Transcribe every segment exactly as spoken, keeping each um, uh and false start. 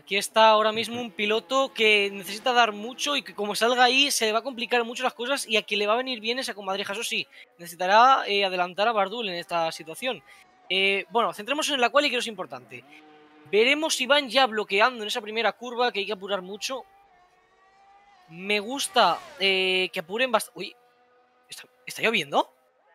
aquí está ahora mismo un piloto que necesita dar mucho y que como salga ahí se le va a complicar mucho las cosas y a quien le va a venir bien es a Comadreja. Eso sí, necesitará eh, adelantar a Bardul en esta situación. Eh, bueno, centrémonos en la quali, que es importante. Veremos si van ya bloqueando en esa primera curva, que hay que apurar mucho. Me gusta eh, que apuren bastante. Uy, ¿está, ¿está lloviendo?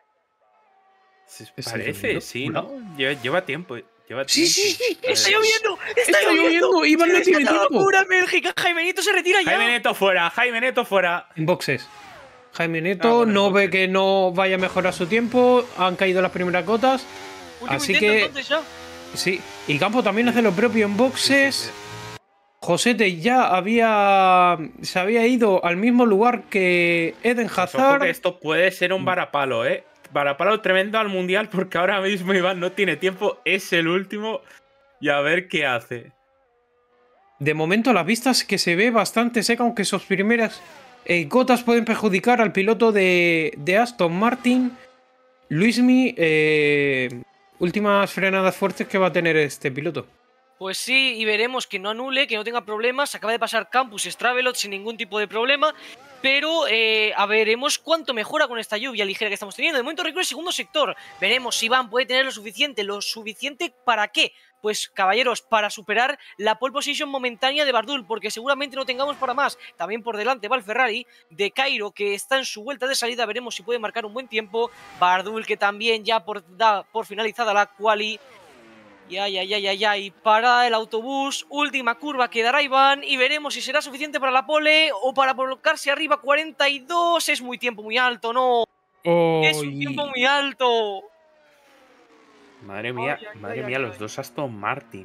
Parece, sí, ¿no? Lleva, lleva tiempo. Lleva Sí, tiempo. sí, sí. ¡Está lloviendo! ¡Está, ¡Está lloviendo! lloviendo! ¡Iván no tiene tiempo! ¡Locura, Bélgica! ¡Jaime Nieto se retira ya! Jaime Neto fuera, Jaime Neto fuera. En boxes. Jaime Neto Ah, bueno, no ve boxes. que no vaya a mejorar su tiempo. Han caído las primeras gotas. Último Así intento, que. entonces, ya. Sí. Y Campo también hace lo propio en boxes. Sí, sí, sí. Josete ya había. Se había ido al mismo lugar que Eden Pues ojo Hazard. que esto puede ser un varapalo, ¿eh? Varapalo tremendo al mundial porque ahora mismo Iván no tiene tiempo. Es el último. Y a ver qué hace. De momento, las vistas que se ve bastante seca, aunque sus primeras eh, gotas pueden perjudicar al piloto de, de Aston Martin. Luismi, eh, últimas frenadas fuertes que va a tener este piloto. Pues sí, y veremos que no anule, que no tenga problemas. Acaba de pasar Campus Stravelot sin ningún tipo de problema. Pero eh, a veremos cuánto mejora con esta lluvia ligera que estamos teniendo. De momento recorre el segundo sector. Veremos si Iván puede tener lo suficiente. ¿Lo suficiente para qué? Pues, caballeros, para superar la pole position momentánea de Bardul, porque seguramente no tengamos para más. También por delante va el Ferrari de Cairo, que está en su vuelta de salida. Veremos si puede marcar un buen tiempo. Bardul, que también ya por, da por finalizada la quali. Ya, ya, ya, ya, ya, y para el autobús, última curva quedará Iván y veremos si será suficiente para la pole o para colocarse arriba. Cuarenta y dos, es muy tiempo muy alto, no, Oh, es un tiempo muy alto. Madre mía, Ay, ay, madre ay, mía, ay, los ay. dos Aston Martin.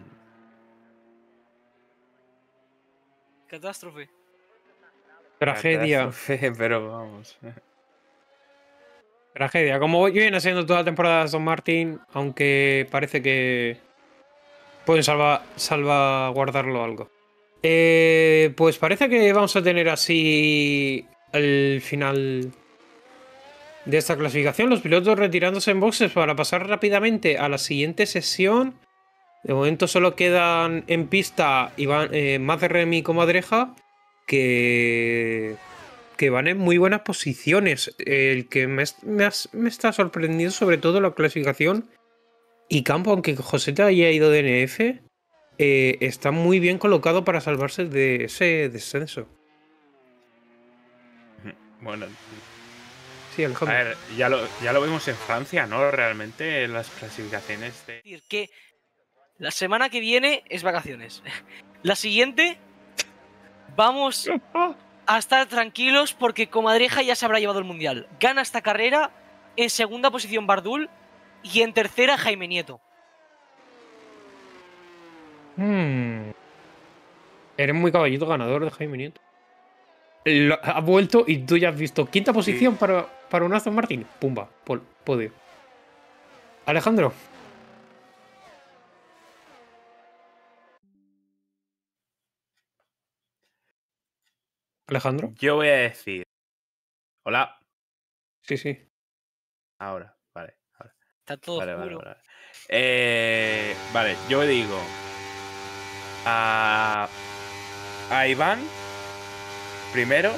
Catástrofe. tragedia. Catástrofe, pero vamos. Tragedia. Como viene haciendo toda la temporada Aston Martin, aunque parece que pueden salva, salvaguardarlo algo. Eh, pues parece que vamos a tener así el final de esta clasificación. Los pilotos retirándose en boxes para pasar rápidamente a la siguiente sesión. De momento solo quedan en pista Iván, eh, Mazerrem y Comadreja, que, que van en muy buenas posiciones. El que me, me, has- me está sorprendiendo sobre todo la clasificación y Campo, aunque Josete haya ido de N F, eh, está muy bien colocado para salvarse de ese descenso. Bueno, Sí, a Alejandro. ver, ya lo, ya lo vimos en Francia, ¿no? Realmente en las clasificaciones de... decir que la semana que viene es vacaciones. La siguiente vamos a estar tranquilos porque Comadreja ya se habrá llevado el mundial. Gana esta carrera, en segunda posición Bardul y en tercera Jaime Nieto. Hmm. Eres muy caballito ganador de Jaime Nieto. Lo- ha vuelto y tú ya has visto quinta posición Sí. para, para un Aston Martin. Pumba, pol- podio. Alejandro. Alejandro. Yo voy a decir... Hola. Sí, sí. Ahora, vale. Ahora. Está todo Vale, vale, oscuro. vale. Eh, vale, yo digo... A... A Iván... Primero.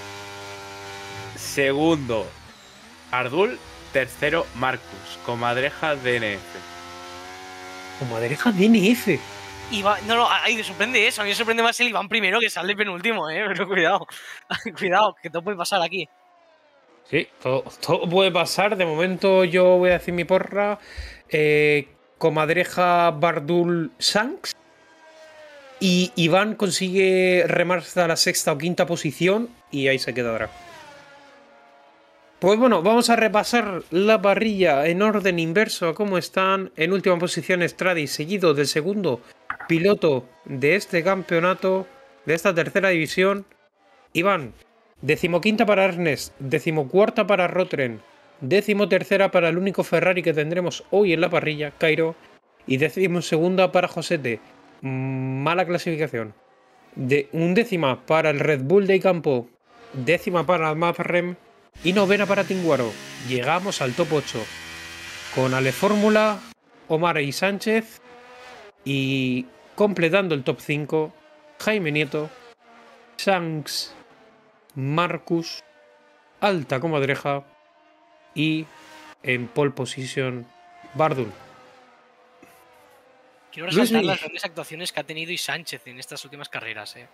Segundo... Ardul. Tercero, Marcus. Comadreja D N F. Comadreja D N F. Iván, no, no, ay, me sorprende eso. A mí me sorprende más el Iván primero que sale penúltimo, eh. Pero cuidado. Cuidado, que todo puede pasar aquí. Sí, todo, todo puede pasar. De momento yo voy a decir mi porra. Eh, Comadreja Bardul Sanks. Y Iván consigue remar hasta la sexta o quinta posición. Y ahí se quedará. Pues bueno, vamos a repasar la parrilla en orden inverso a cómo están. En última posición Stradi, seguido del segundo piloto de este campeonato, de esta tercera división, Iván. Decimoquinta para Ernest, decimocuarta para Rotren, decimotercera para el único Ferrari que tendremos hoy en la parrilla, Cairo, y decimosegunda para Josete. Mala clasificación. De undécima para el Red Bull de Campo, décima para Mazerrem y novena para Tinguaro. Llegamos al top ocho con Ale Fórmula, Omar y Sánchez y completando el top cinco, Jaime Nieto, Shanks, Marcus, Alta Comadreja y en pole position Bardul. Quiero resaltar Luismi. las grandes actuaciones que ha tenido y Sánchez en estas últimas carreras. ¿eh?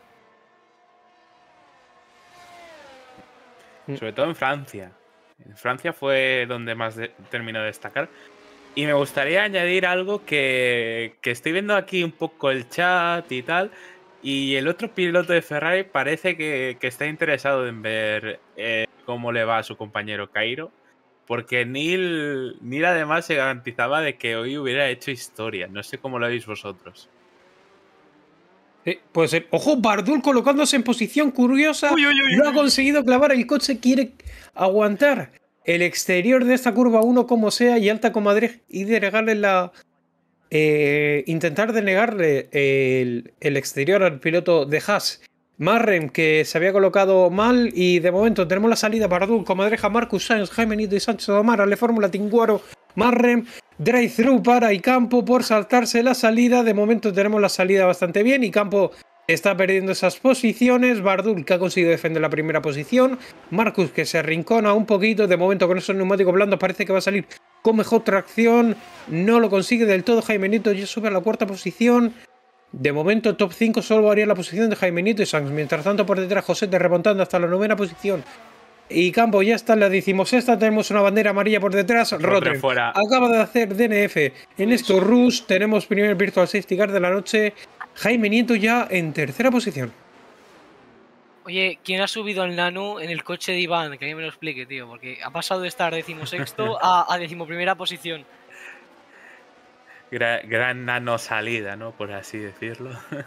Sobre todo en Francia. En Francia fue donde más de- terminó de destacar. Y me gustaría añadir algo que, que estoy viendo aquí un poco el chat y tal. Y el otro piloto de Ferrari parece que, que está interesado en ver eh, cómo le va a su compañero Cairo. Porque Neil, Neil además se garantizaba de que hoy hubiera hecho historia. No sé cómo lo veis vosotros. Eh, puede ser. Ojo, Bardul colocándose en posición curiosa. Uy, uy, uy, Lo ha uy. conseguido clavar. El coche quiere aguantar el exterior de esta curva uno como sea y Alta Comadreja y denegarle la. Eh, intentar denegarle el, el exterior al piloto de Haas. Marrem, que se había colocado mal. Y de momento tenemos la salida. Bardul, Comadreja, Marcus Sainz, Jaime Nieto y Sánchez Omar. Le Fórmula Tinguaro. Marrem. Drive-thru para Icampo por saltarse la salida. De momento tenemos la salida bastante bien. Icampo está perdiendo esas posiciones. Bardul, que ha conseguido defender la primera posición. Marcus, que se arrincona un poquito. De momento con esos neumáticos blandos parece que va a salir con mejor tracción. No lo consigue del todo. Jaime Nieto ya sube a la cuarta posición. De momento top cinco solo varía la posición de Jaime Nieto y Sanz. Mientras tanto por detrás Josete remontando hasta la novena posición. Y Campo ya está en la decimosexta. Tenemos una bandera amarilla por detrás. Rotten fuera. acaba de hacer D N F en estos Rus. Tenemos primer Virtual Safety Car de la noche. Jaime Nieto ya en tercera posición. Oye, ¿quién ha subido al Nano en el coche de Iván? Que alguien me lo explique, tío. Porque ha pasado de estar decimosexto a, a decimoprimera posición. Gran, gran nano salida, ¿no? Por así decirlo.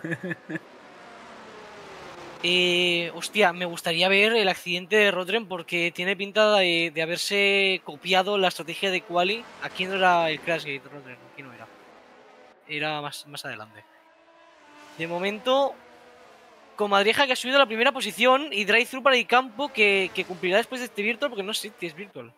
Eh, hostia, me gustaría ver el accidente de Rodren porque tiene pinta de, de haberse copiado la estrategia de Quali. Aquí no era el Crashgate, Rodren, aquí no era. Era más, más adelante. De momento, Comadreja que ha subido a la primera posición y Drive-Thru para el campo que, que cumplirá después de este Virtual porque no sé si es Virtual.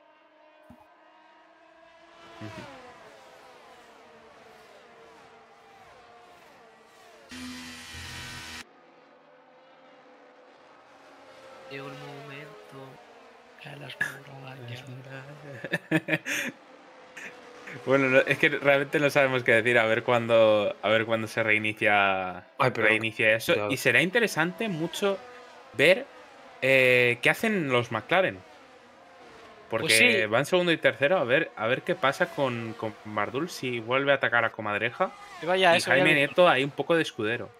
Llegó el momento que a las murallas. Bueno, no, es que realmente no sabemos qué decir. A ver cuándo, a ver cuándo se reinicia, Ay, pero- reinicia eso. ya. Y será interesante mucho ver eh, qué hacen los McLaren. Porque Pues sí. van segundo y tercero. A ver, a ver qué pasa con, con Bardul si vuelve a atacar a Comadreja. Que vaya, Y eso, Jaime vaya. Nieto ahí un poco de escudero.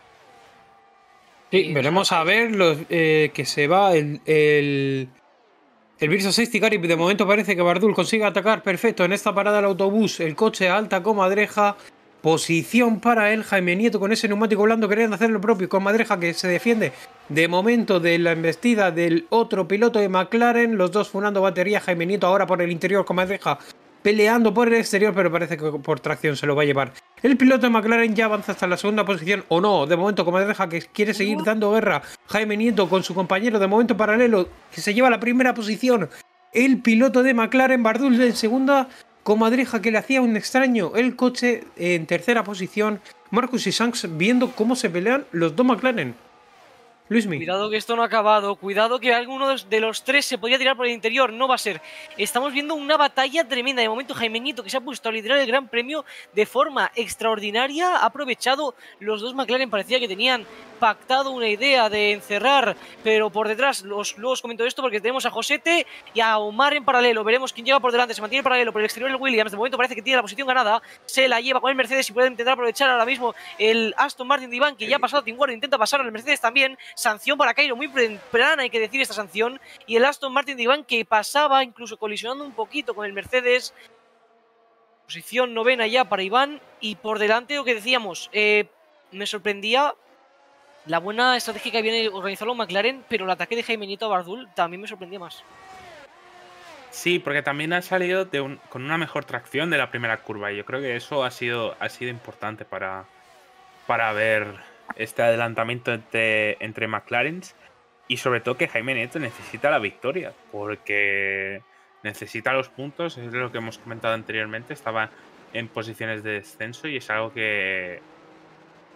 Sí, Y veremos a ver los, eh, que se va el, el, el Virtual Safety Car y de momento parece que Bardul consigue atacar perfecto en esta parada del autobús. El coche a Alta Comadreja. Posición para él, Jaime Nieto con ese neumático blando queriendo hacer lo propio. Comadreja que se defiende de momento de la embestida del otro piloto de McLaren. Los dos funando batería. Jaime Nieto ahora por el interior. Comadreja peleando por el exterior, pero parece que por tracción se lo va a llevar. El piloto de McLaren ya avanza hasta la segunda posición, o no, de momento Comadreja que quiere seguir dando guerra. Jaime Nieto con su compañero de momento paralelo, que se lleva la primera posición. El piloto de McLaren, Bardul en segunda, Comadreja que le hacía un extraño el coche en tercera posición. Marcus y Sainz viendo cómo se pelean los dos McLaren. Luismi. Cuidado que esto no ha acabado, cuidado que alguno de los tres se podría tirar por el interior, no va a ser. Estamos viendo una batalla tremenda. De momento Jaime Nieto, que se ha puesto a liderar el Gran Premio de forma extraordinaria, ha aprovechado los dos McLaren, parecía que tenían pactado una idea de encerrar, pero por detrás, los, luego os comento esto porque tenemos a Josete y a Omar en paralelo, veremos quién llega por delante, se mantiene en paralelo, por el exterior el Williams, de momento parece que tiene la posición ganada, se la lleva con el Mercedes y puede intentar aprovechar ahora mismo el Aston Martin de Iván, que ya ha pasado a Tinguaro, intenta pasar al Mercedes también, sanción para Cairo, muy temprana hay que decir esta sanción, y el Aston Martin de Iván que pasaba incluso colisionando un poquito con el Mercedes, posición novena ya para Iván, y por delante lo que decíamos, eh, me sorprendía la buena estrategia que habían organizado los McLaren, pero el ataque de Jaime Nieto a Bardul también me sorprendía más. Sí, porque también ha salido de un, con una mejor tracción de la primera curva. Y yo creo que eso ha sido, ha sido importante para, para ver este adelantamiento entre, entre McLarens. Y sobre todo que Jaime Nieto necesita la victoria, porque necesita los puntos, es lo que hemos comentado anteriormente. Estaba en posiciones de descenso y es algo que,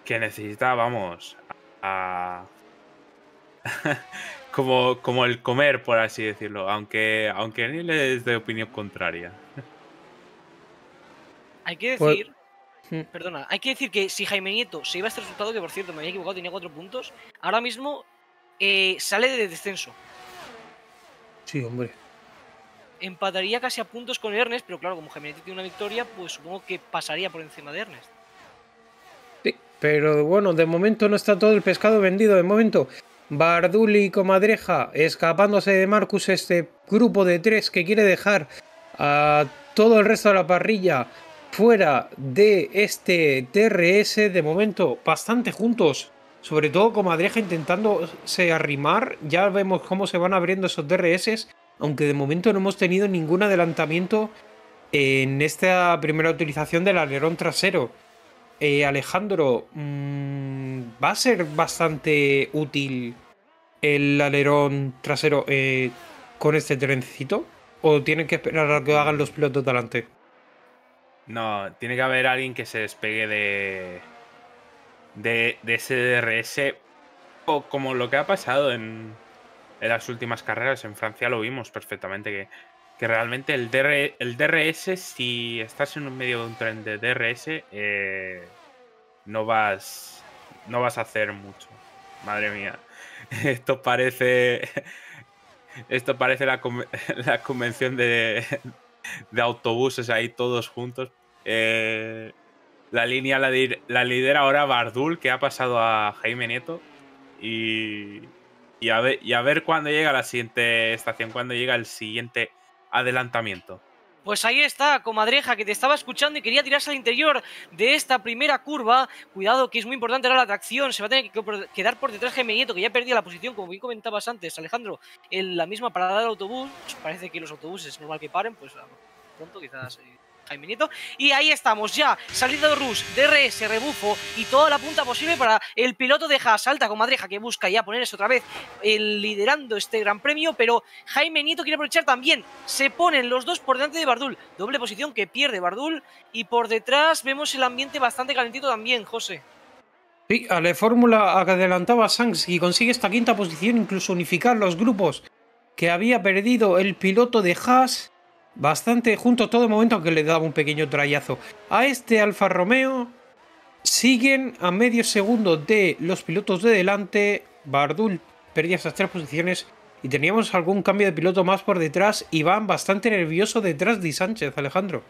que necesita, vamos, a... como, como el comer, por así decirlo, aunque, aunque Neil es de opinión contraria. Hay que Pues- decir, perdona, hay que decir que si Jaime Nieto se iba a este resultado, que por cierto me había equivocado, tenía cuatro puntos, ahora mismo eh, sale de descenso. Sí, hombre. Empataría casi a puntos con Ernest, pero claro, como Jaime Nieto tiene una victoria, pues supongo que pasaría por encima de Ernest. Sí, pero bueno, de momento no está todo el pescado vendido. De momento, Bardul y Comadreja escapándose de Marcus, este grupo de tres que quiere dejar a todo el resto de la parrilla fuera de este T R S. De momento, bastante juntos. Sobre todo Comadreja intentándose arrimar. Ya vemos cómo se van abriendo esos T R S. Aunque de momento no hemos tenido ningún adelantamiento en esta primera utilización del alerón trasero. Eh, Alejandro, mmm, ¿va a ser bastante útil el alerón trasero eh, con este trencito? ¿O tienen que esperar a que hagan los pilotos delante? No, tiene que haber alguien que se despegue de, de, de ese D R S, o como lo que ha pasado en, en las últimas carreras. En Francia lo vimos perfectamente, que, que realmente el, D R, el D R S, si estás en medio de un tren de D R S, eh, no vas no vas a hacer mucho. Madre mía, esto parece esto parece la, con- la convención de, de autobuses ahí todos juntos. Eh, la línea la, dir- la lidera ahora Bardul, que ha pasado a Jaime Nieto. Y, y, a ver, y a ver cuándo llega la siguiente estación, cuándo llega el siguiente adelantamiento. Pues ahí está, Comadreja, que te estaba escuchando y quería tirarse al interior de esta primera curva. Cuidado, que es muy importante ahora la tracción. Se va a tener que quedar por detrás Jaime Nieto, que ya perdía la posición, como bien comentabas antes, Alejandro, en la misma parada del autobús. Parece que los autobuses es normal que paren, pues pronto quizás eh, Jaime Nieto. Y ahí estamos ya, salida de Rus, D R S, rebufo y toda la punta posible para el piloto de Haas. Alta Comadreja, que busca ya ponerse otra vez el liderando este gran premio, pero Jaime Nieto quiere aprovechar también. Se ponen los dos por delante de Bardul. Doble posición que pierde Bardul. Y por detrás vemos el ambiente bastante calentito también, José. Sí, a la fórmula adelantaba Sainz y consigue esta quinta posición, incluso unificar los grupos que había perdido el piloto de Haas. Bastante junto todo el momento, aunque le daba un pequeño trayazo a este Alfa Romeo. Siguen a medio segundo de los pilotos de delante. Bardul perdía esas tres posiciones y teníamos algún cambio de piloto más por detrás. Y van bastante nervioso detrás de Sánchez, Alejandro.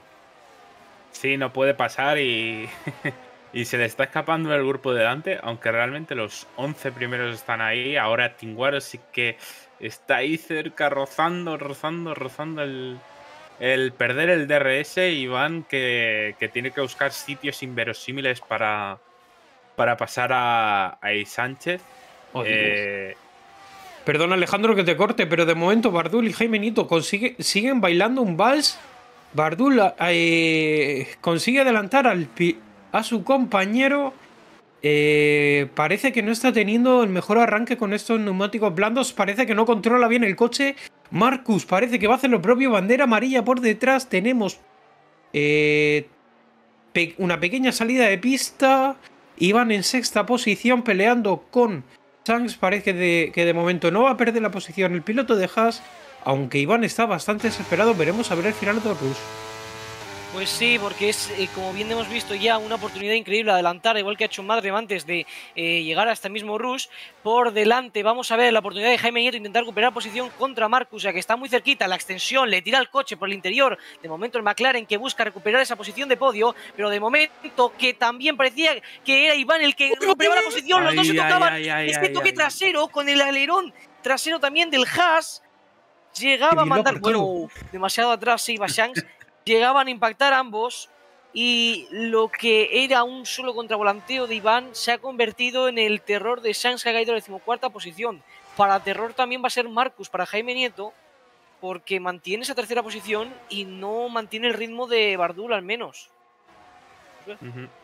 Sí, no puede pasar y, y se le está escapando el grupo de delante, aunque realmente los once primeros están ahí. Ahora Tinguaro sí que está ahí cerca, rozando, rozando, rozando el, el perder el D R S. Y Van que, que tiene que buscar sitios inverosímiles para, para pasar a, a I. Sánchez. Oh, eh, Perdón, Alejandro, que te corte, pero de momento Bardul y Jaime Nieto consigue, siguen bailando un vals. Bardul eh, consigue adelantar al, a su compañero. Eh, parece que no está teniendo el mejor arranque con estos neumáticos blandos. Parece que no controla bien el coche. Marcus parece que va a hacer lo propio. Bandera amarilla por detrás. Tenemos eh, pe una pequeña salida de pista. Iban en sexta posición peleando con Sainz. Parece de, que de momento no va a perder la posición el piloto de Haas. Aunque Iván está bastante desesperado. Veremos a ver el final de Rus. Pues sí, porque es, eh, como bien hemos visto ya, una oportunidad increíble adelantar, igual que ha hecho Madre antes de eh, llegar a este mismo Rush. Por delante vamos a ver la oportunidad de Jaime Nieto intentar recuperar posición contra Marcus, ya que está muy cerquita, la extensión, le tira el coche por el interior. De momento el McLaren que busca recuperar esa posición de podio, pero de momento que también parecía que era Iván el que recuperaba la posición, los dos se tocaban, ese toque trasero con el alerón trasero también del Haas, llegaba a mandar, bueno, demasiado atrás se iba Shanks. Llegaban a impactar ambos y lo que era un solo contravolanteo de Iván se ha convertido en el terror de Sainz, que ha caído a la decimocuarta posición. Para terror también va a ser Marcus para Jaime Nieto, porque mantiene esa tercera posición y no mantiene el ritmo de Bardul al menos. Uh-huh.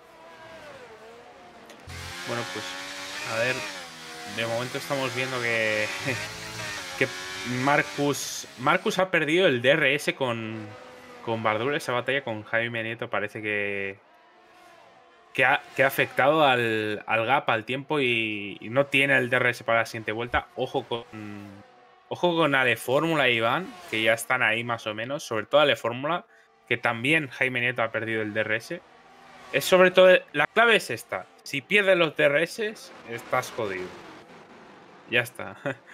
Bueno, pues a ver, de momento estamos viendo que, que Marcus, Marcus ha perdido el D R S con... Con Bardul. Esa batalla con Jaime Nieto parece que que ha, que ha afectado al, al gap, al tiempo, y, y no tiene el D R S para la siguiente vuelta. Ojo con ojo con Ale Fórmula y Iván, que ya están ahí más o menos. Sobre todo Ale Fórmula, que también Jaime Nieto ha perdido el D R S. Es sobre todo, la clave es esta. Si pierdes los D R S, estás jodido. Ya está.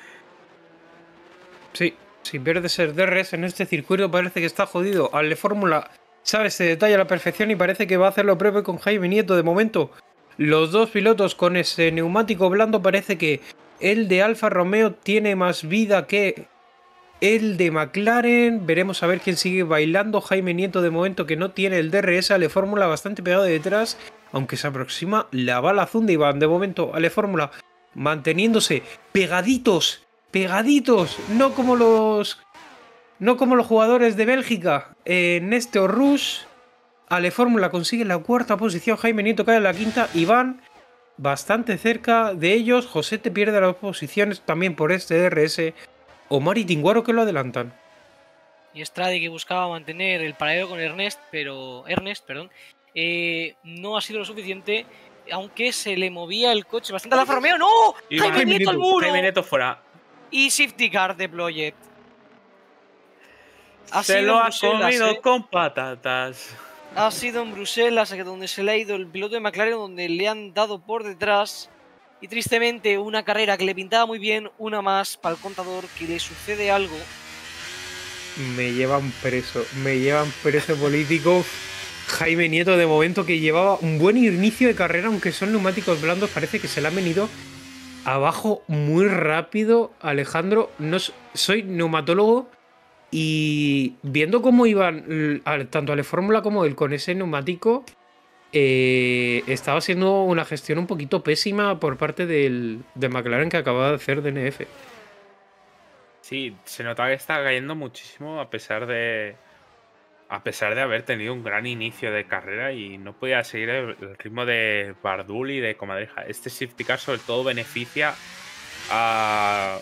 Sí, si pierdes el D R S en este circuito parece que está jodido. Ale Fórmula sabe ese detalle a la perfección y parece que va a hacer lo propio con Jaime Nieto de momento. Los dos pilotos con ese neumático blando parece que el de Alfa Romeo tiene más vida que el de McLaren. Veremos a ver quién sigue bailando. Jaime Nieto de momento que no tiene el D R S. Ale Fórmula bastante pegado de detrás, aunque se aproxima la bala azul de Iván. De momento Ale Fórmula manteniéndose pegaditos, pegaditos, no como los... No como los jugadores de Bélgica. Eh, Néstor Rush. Ale Fórmula consigue la cuarta posición. Jaime Nieto cae en la quinta. Iván bastante cerca de ellos. Josete pierde las posiciones también por este D R S. Omar y Tinguaro que lo adelantan. Y Estrade, que buscaba mantener el paralelo con Ernest, pero Ernest, perdón, eh, no ha sido lo suficiente. Aunque se le movía el coche bastante a Alfa Romeo. ¡No! Iván, ¡Jaime Nieto al muro! Jaime Nieto fuera. Y safety car de Ployet. Ha Se sido lo en ha Bruselas, comido ¿eh? con patatas. Ha sido en Bruselas, donde se le ha ido el piloto de McLaren, donde le han dado por detrás. Y tristemente, una carrera que le pintaba muy bien, una más para el contador, que le sucede algo. Me llevan preso, me llevan preso político. Jaime Nieto de momento que llevaba un buen inicio de carrera, aunque son neumáticos blandos, parece que se le ha venido abajo muy rápido. Alejandro, no soy neumatólogo y viendo cómo iban tanto Ale Fórmula como él con ese neumático, eh, estaba siendo una gestión un poquito pésima por parte del, de McLaren que acababa de hacer D N F. Sí, se notaba que estaba cayendo muchísimo a pesar de a pesar de haber tenido un gran inicio de carrera y no podía seguir el, el ritmo de Bardul y de Comadreja. Este safety car sobre todo beneficia a,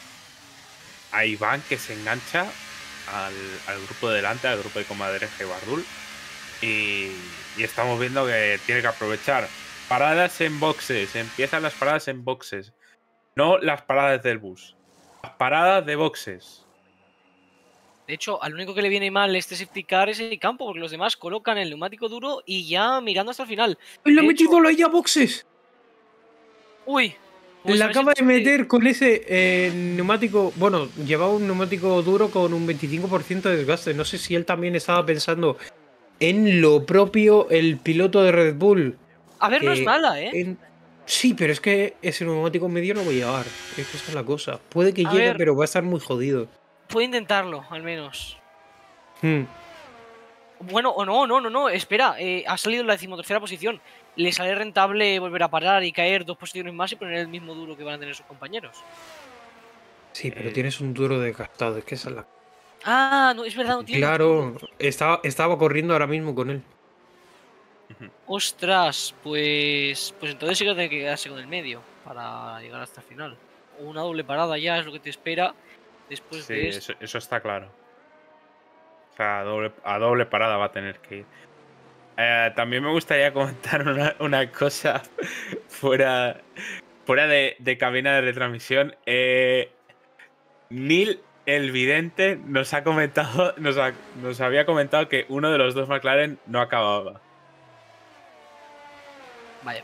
a Iván, que se engancha al, al grupo de delante, al grupo de Comadreja y Bardul. Y, y estamos viendo que tiene que aprovechar paradas en boxes. Empiezan las paradas en boxes, no las paradas del bus. Las paradas de boxes. De hecho, al único que le viene mal este safety car es el campo, porque los demás colocan el neumático duro y ya mirando hasta el final. ¡Le ha De metido hecho- la ya boxes! Uy, pues La a ver si acaba de el coche- meter con ese eh, neumático. Bueno, llevaba un neumático duro con un veinticinco por ciento de desgaste. No sé si él también estaba pensando en lo propio, el piloto de Red Bull. A ver, no que es mala, ¿eh? en- Sí, pero es que ese neumático medio no voy a llevar. Es que esa es la cosa. Puede que A llegue, ver. pero va a estar muy jodido. Puede intentarlo, al menos. Hmm. Bueno, o no, no, no, no, espera, eh, ha salido en la decimotercera posición. Le sale rentable volver a parar y caer dos posiciones más y poner el mismo duro que van a tener sus compañeros. Sí, pero Eh. tienes un duro desgastado. Es que esa es la. Ah, no, es verdad, no tiene Claro, duro. estaba, estaba corriendo ahora mismo con él. Ostras, pues. Pues entonces sí que tiene que quedarse con el medio para llegar hasta el final. O una doble parada ya es lo que te espera después Sí, de esto. eso, eso está claro. O sea, a doble, a doble parada va a tener que ir. Eh, también me gustaría comentar una, una cosa fuera, fuera de, de cabina de retransmisión. Eh, Neil el Vidente nos ha comentado, nos, ha- nos había comentado que uno de los dos McLaren no acababa. Vaya.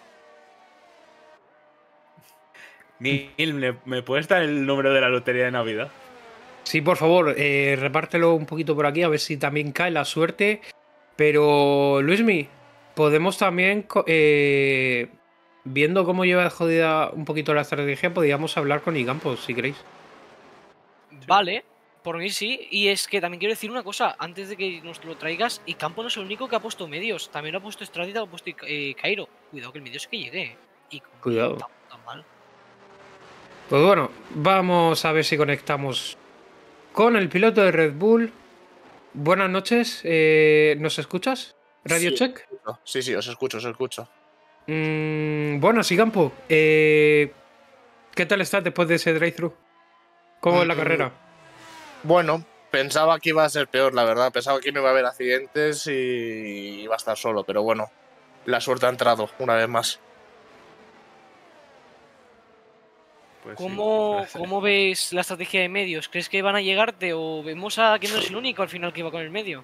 Neil, ¿me, me puedes dar el número de la lotería de Navidad? Sí, por favor, eh, repártelo un poquito por aquí a ver si también cae la suerte. Pero, Luismi, podemos también, co- eh, viendo cómo lleva jodida un poquito la estrategia, podríamos hablar con Icampos, si queréis. Vale, por mí sí. Y es que también quiero decir una cosa, antes de que nos lo traigas, y Campo no es el único que ha puesto medios. También lo ha puesto Estrada y lo ha puesto eh, Cairo. Cuidado que el medio es que llegue. ¿eh? Y con- Cuidado. Tan, tan mal. Pues bueno, vamos a ver si conectamos con el piloto de Red Bull. Buenas noches, eh, ¿nos escuchas? Radio Sí, Check. Sí, sí, os escucho, os escucho. Mm, buenas, Icampo. Eh, ¿Qué tal estás después de ese drive-thru? ¿Cómo es la Mm, carrera? Bueno, pensaba que iba a ser peor, la verdad. Pensaba que no iba a haber accidentes y iba a estar solo, pero bueno. la suerte ha entrado una vez más. Pues sí, ¿Cómo, no sé. ¿Cómo ves la estrategia de medios? ¿Crees que van a llegarte o vemos a que no es el único al final que va con el medio?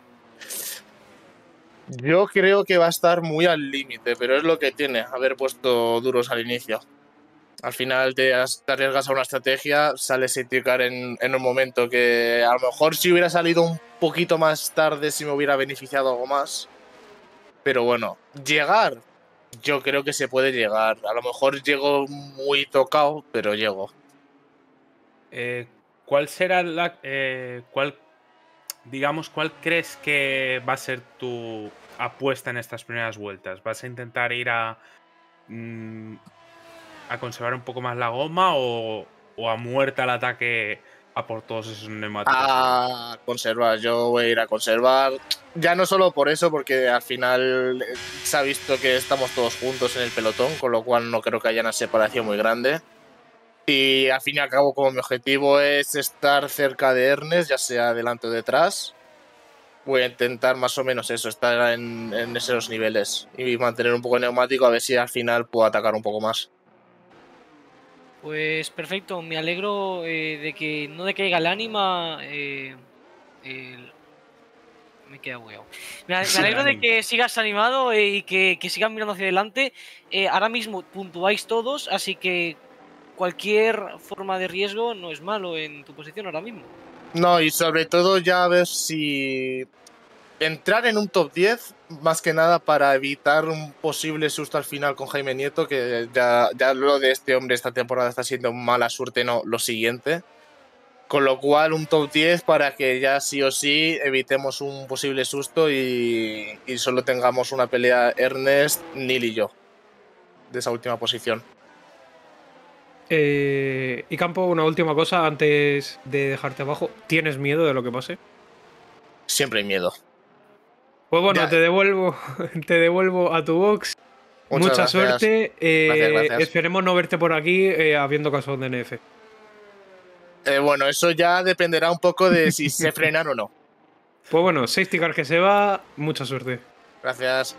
Yo creo que va a estar muy al límite, pero es lo que tiene haber puesto duros al inicio. Al final te, as- te arriesgas a una estrategia, sales safety car en, en un momento que a lo mejor si hubiera salido un poquito más tarde sí me hubiera beneficiado algo más. Pero bueno, llegar, yo creo que se puede llegar. A lo mejor llego muy tocado, pero llego. Eh, ¿cuál será la. Eh, cuál, digamos, cuál crees que va a ser tu apuesta en estas primeras vueltas? ¿Vas a intentar ir a. mm, a conservar un poco más la goma o, o a muerte al ataque a por todos esos neumáticos duros? A conservar, yo voy a ir a conservar. Ya no solo por eso, porque al final eh, se ha visto que estamos todos juntos en el pelotón, con lo cual no creo que haya una separación muy grande. Y al fin y al cabo, como mi objetivo es estar cerca de Ernest, ya sea delante o detrás, voy a intentar más o menos eso, estar en, en esos niveles y mantener un poco de neumático a ver si al final puedo atacar un poco más. Pues perfecto, me alegro eh, de que no decaiga el ánima. Eh, el- Me queda huevo. Me, a- me alegro de que sigas animado eh, y que, que sigas mirando hacia adelante. Eh, ahora mismo puntuáis todos, así que cualquier forma de riesgo no es malo en tu posición ahora mismo. No, y sobre todo ya a ver si entrar en un top diez, más que nada para evitar un posible susto al final con Jaime Nieto, que ya, ya lo de este hombre esta temporada está siendo mala suerte, no, lo siguiente. Con lo cual, un top diez para que ya sí o sí evitemos un posible susto y, y solo tengamos una pelea Ernest, Neil y yo, de esa última posición. Eh, y Campo, una última cosa antes de dejarte abajo. ¿Tienes miedo de lo que pase? Siempre hay miedo. Pues bueno, Ya, te devuelvo, te devuelvo a tu box. muchas Mucha gracias. suerte. eh, Gracias, gracias. Esperemos no verte por aquí eh, habiendo caso de N F. Eh, bueno, eso ya dependerá un poco de si se frenan o no. Pues bueno, safety car que se va. Mucha suerte. Gracias.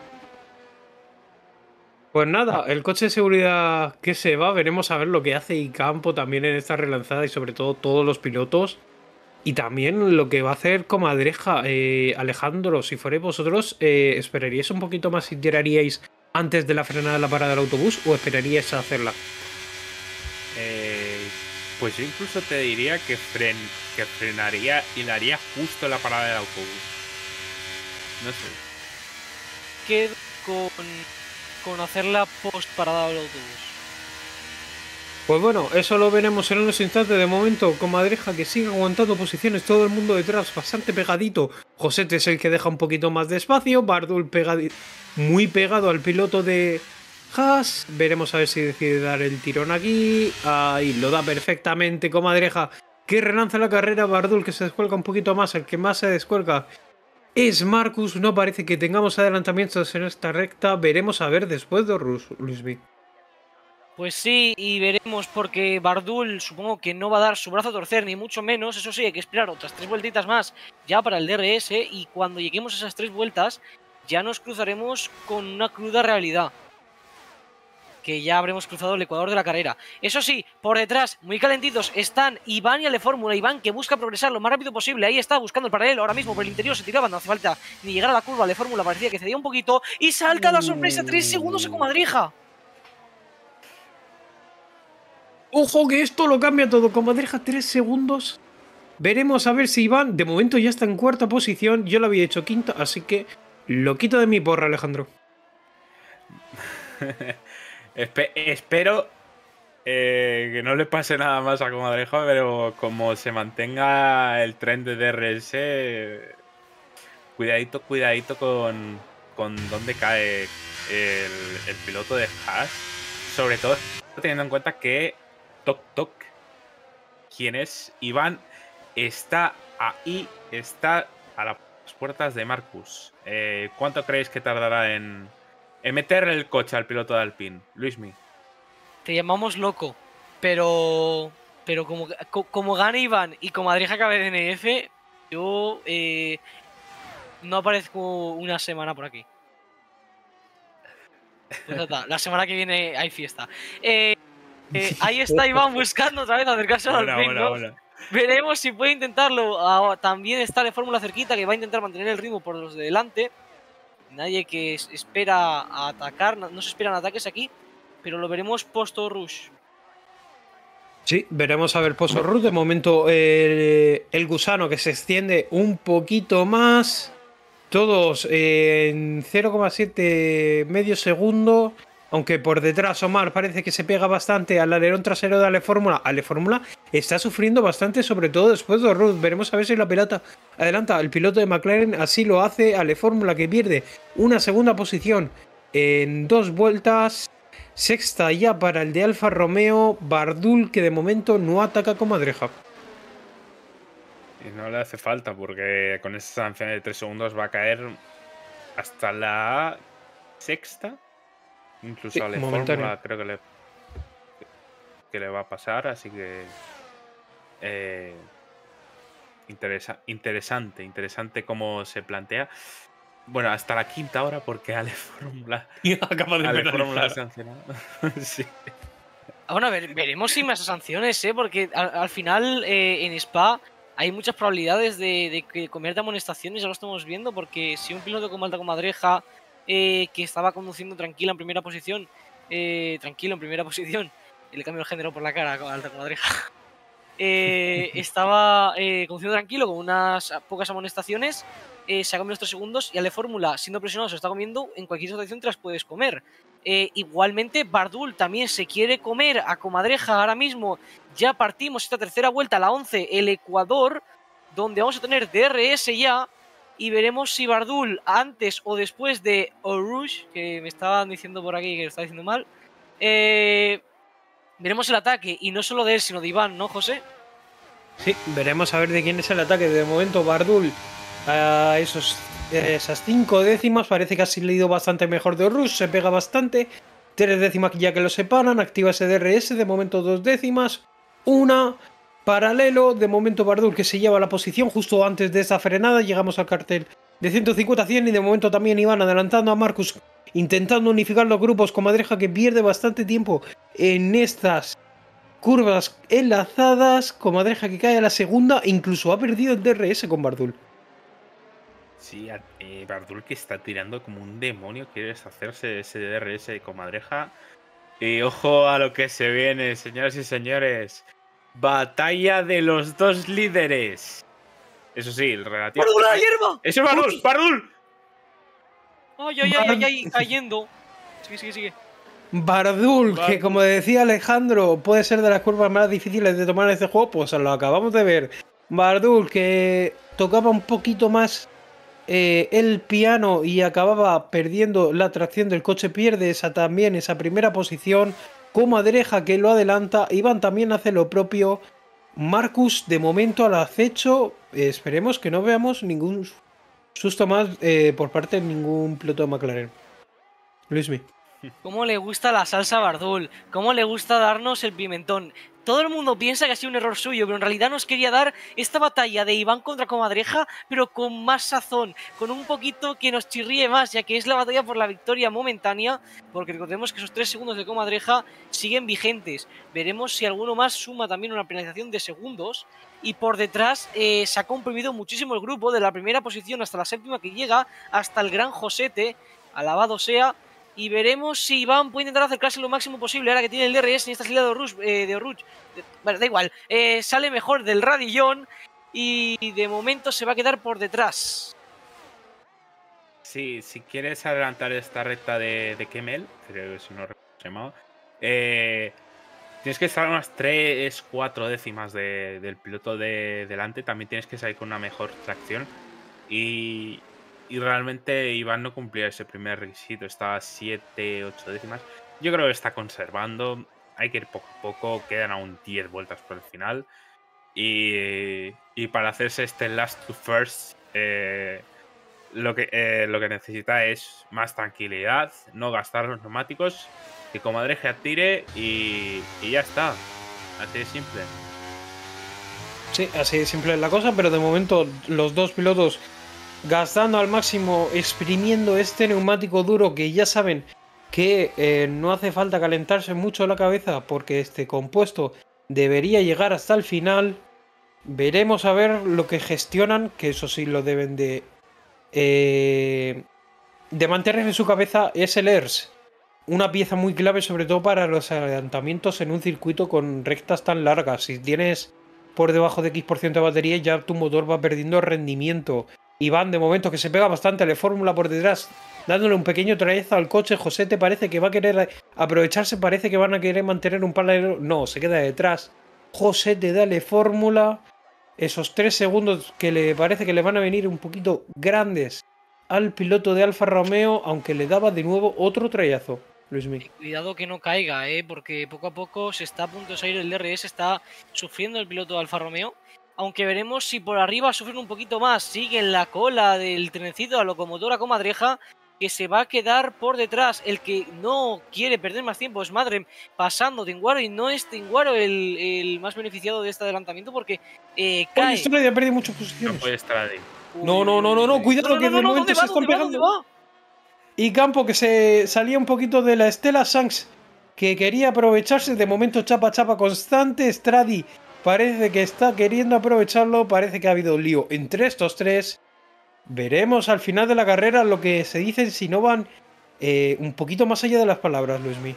Pues nada, el coche de seguridad que se va, veremos a ver lo que hace Icampo también en esta relanzada y sobre todo todos los pilotos. Y también lo que va a hacer Comadreja. Eh, Alejandro, si fuerais vosotros, eh, ¿esperaríais un poquito más y tiraríais antes de la frenada de la parada del autobús o esperaríais a hacerla? Eh, pues yo incluso te diría que, fren, que frenaría y la haría justo en la parada del autobús. No sé. Quedo con, con hacer la post parada del autobús. Pues bueno, eso lo veremos en unos instantes. De momento, Comadreja que sigue aguantando posiciones, todo el mundo detrás, bastante pegadito. Josete es el que deja un poquito más de espacio. Bardul pegadi- muy pegado al piloto de Haas. Veremos a ver si decide dar el tirón aquí. Ahí lo da perfectamente Comadreja, que relanza la carrera. Bardul que se descuelga un poquito más. El que más se descuelga es Marcus. No parece que tengamos adelantamientos en esta recta. Veremos a ver después de Rus, Luismi. Pues sí, y veremos porque Bardul supongo que no va a dar su brazo a torcer, ni mucho menos. Eso sí, hay que esperar otras tres vueltitas más ya para el D R S y cuando lleguemos a esas tres vueltas ya nos cruzaremos con una cruda realidad. Que ya habremos cruzado el ecuador de la carrera. Eso sí, por detrás, muy calentitos, están Iván y Ale Fórmula. Iván que busca progresar lo más rápido posible. Ahí está, buscando el paralelo. Ahora mismo por el interior se tiraba, no hace falta ni llegar a la curva. Ale Fórmula parecía que cedía un poquito. Y salta la sorpresa, tres segundos a Comadreja. Ojo que esto lo cambia todo. Comadreja tres segundos. Veremos a ver si Iván, de momento ya está en cuarta posición. Yo lo había hecho quinta, así que lo quito de mi porra, Alejandro. Espe espero eh, que no le pase nada más a Comadreja, pero como se mantenga el tren de D R S, cuidadito, cuidadito con, con dónde cae el, el piloto de Haas. Sobre todo teniendo en cuenta que Toc Toc, quien es Iván, está ahí, está a las puertas de Marcus. Eh, ¿Cuánto creéis que tardará en, en meterle el coche al piloto de Alpine? Luismi. Te llamamos loco, pero pero como, como gana Iván y Comadreja acabe de N F, yo eh, no aparezco una semana por aquí. Pues ya está, la semana que viene hay fiesta. Eh, eh, ahí está Iván buscando otra vez acercarse al Hola, ring, hola, ¿no? hola. Veremos si puede intentarlo. Ah, también está de Fórmula cerquita, que va a intentar mantener el ritmo por los de delante. Nadie que es- espera a atacar, no, no se esperan ataques aquí, pero lo veremos post rush. Sí, veremos a ver Pozo Ruth. De momento, eh, el gusano que se extiende un poquito más. Todos eh, en cero coma siete medio segundo. Aunque por detrás Omar parece que se pega bastante al alerón trasero de Ale Fórmula. Ale Fórmula está sufriendo bastante, sobre todo después de Ruth. Veremos a ver si la pelota adelanta. El piloto de McLaren así lo hace. Ale Fórmula que pierde una segunda posición en dos vueltas. Sexta ya para el de Alfa Romeo. Bardul que de momento no ataca con Comadreja. Y no le hace falta porque con esa sanción de tres segundos va a caer hasta la sexta. Incluso Sí, a la momentáneo. Fórmula creo que le, que le va a pasar, así que eh, interesa, interesante, interesante cómo se plantea. Bueno, hasta la quinta hora porque Ale Fórmula Acaba de Ale Fórmula penalizar. ha sancionado. Sí. Bueno, a ver, veremos si más sanciones, ¿eh? Porque al, al final eh, en Spa hay muchas probabilidades de, de que convierta amonestaciones, ya lo estamos viendo, porque si un piloto con Malta Comadreja eh, que estaba conduciendo tranquila en primera posición, eh, tranquilo en primera posición, y le cambio el género por la cara con Alta Comadreja, eh, estaba eh, conduciendo tranquilo con unas pocas amonestaciones, eh, se ha comido estos segundos y Ale Fórmula, siendo presionado, se está comiendo, en cualquier situación te las puedes comer. Eh, igualmente, Bardul también se quiere comer a Comadreja ahora mismo. Ya partimos esta tercera vuelta, la once, el Ecuador, donde vamos a tener D R S ya. Y veremos si Bardul, antes o después de Orush, que me estaban diciendo por aquí que lo estaba diciendo mal, eh, veremos el ataque. Y no solo de él, sino de Iván, ¿no, José? Sí, veremos a ver de quién es el ataque. De momento, Bardul a esos, esas cinco décimas. Parece que ha salido bastante mejor de Rush. Se pega bastante. Tres décimas ya que lo separan. Activa ese D R S. De momento, dos décimas. Una. Paralelo. De momento, Bardul que se lleva la posición justo antes de esa frenada. Llegamos al cartel de ciento cincuenta a cien. Y de momento también Iván adelantando a Marcus. Intentando unificar los grupos. Comadreja que pierde bastante tiempo en estas curvas enlazadas. Comadreja que cae a la segunda. Incluso ha perdido el D R S con Bardul. Sí, eh, Bardul que está tirando como un demonio, quiere deshacerse de ese D R S de Comadreja. Y ojo a lo que se viene, señoras y señores. Batalla de los dos líderes. Eso sí, el relativo. ¡Bardul a la hierba! ¡Eso es Bardul! ¡Bardul! ¡Ay, ay, ay, ay, ay! Cayendo. Sigue, sigue, sigue. Bardul, Bardul. que como decía Alejandro, puede ser de las curvas más difíciles de tomar en este juego, pues lo acabamos de ver. Bardul, que tocaba un poquito más eh, el piano y acababa perdiendo la tracción del coche, pierde esa también, esa primera posición. Comadreja que lo adelanta, Iván también hace lo propio. Marcus, de momento al acecho, eh, esperemos que no veamos ningún susto más eh, por parte de ningún piloto de McLaren. Luismi. ¿Cómo le gusta la salsa a Bardul? ¿Cómo le gusta darnos el pimentón? Todo el mundo piensa que ha sido un error suyo, pero en realidad nos quería dar esta batalla de Iván contra Comadreja, pero con más sazón, con un poquito que nos chirríe más, ya que es la batalla por la victoria momentánea, porque recordemos que esos tres segundos de Comadreja siguen vigentes. Veremos si alguno más suma también una penalización de segundos. Y por detrás eh, se ha comprimido muchísimo el grupo, de la primera posición hasta la séptima que llega, hasta el gran Josete, alabado sea. Y veremos si Iván puede intentar acercarse lo máximo posible ahora que tiene el D R S en esta salida de Oruch. Eh, de Oruch. Bueno, da igual. Eh, sale mejor del radillón y de momento se va a quedar por detrás. Sí, si quieres adelantar esta recta de, de Kemel, creo que si no recuerdo se llamaba, eh, tienes que estar a unas tres, cuatro décimas de, del piloto de delante. También tienes que salir con una mejor tracción. Y, y realmente Iván no cumplía ese primer requisito. Estaba a siete, ocho décimas. Yo creo que está conservando. Hay que ir poco a poco. Quedan aún diez vueltas por el final. Y, y para hacerse este last to first, eh, lo, que, eh, lo que necesita es más tranquilidad. No gastar los neumáticos. Que Comadreja tire y, y ya está. Así de simple. Sí, así de simple es la cosa, pero de momento los dos pilotos gastando al máximo, exprimiendo este neumático duro que ya saben que eh, no hace falta calentarse mucho la cabeza porque este compuesto debería llegar hasta el final. Veremos a ver lo que gestionan, que eso sí lo deben de... Eh, de mantener en su cabeza, es el E R S. Una pieza muy clave sobre todo para los adelantamientos en un circuito con rectas tan largas. Si tienes por debajo de X% por ciento de batería, ya tu motor va perdiendo rendimiento. Y van de momento que se pega bastante, le fórmula por detrás, dándole un pequeño trayazo al coche. José te parece que va a querer aprovecharse, parece que van a querer mantener un paralelo. No, se queda detrás. José te dale fórmula. Esos tres segundos que le parece que le van a venir un poquito grandes al piloto de Alfa Romeo, aunque le daba de nuevo otro trayazo. Luismi. Cuidado que no caiga, ¿eh? Porque poco a poco se está a punto de salir el D R S, está sufriendo el piloto de Alfa Romeo. Aunque veremos si por arriba sufre un poquito más. Sigue en la cola del trenecito, la locomotora comadreja, que se va a quedar por detrás. El que no quiere perder más tiempo es Madrem, pasando Tinguaro, y no es Tinguaro el, el más beneficiado de este adelantamiento porque eh, cae. Oye, esto no ha perdido muchas No posiciones. puede estar ahí. No, no, no, no, no, cuidado, No, no, que no, de no, momento ¿dónde se va? están ¿Dónde va? ¿Dónde pegando. va? Y Campo, que se salía un poquito de la estela. Shanks, que quería aprovecharse. De momento chapa chapa constante. Stradi parece que está queriendo aprovecharlo. Parece que ha habido lío entre estos tres. Veremos al final de la carrera lo que se dicen, si no van eh, un poquito más allá de las palabras, Luismi.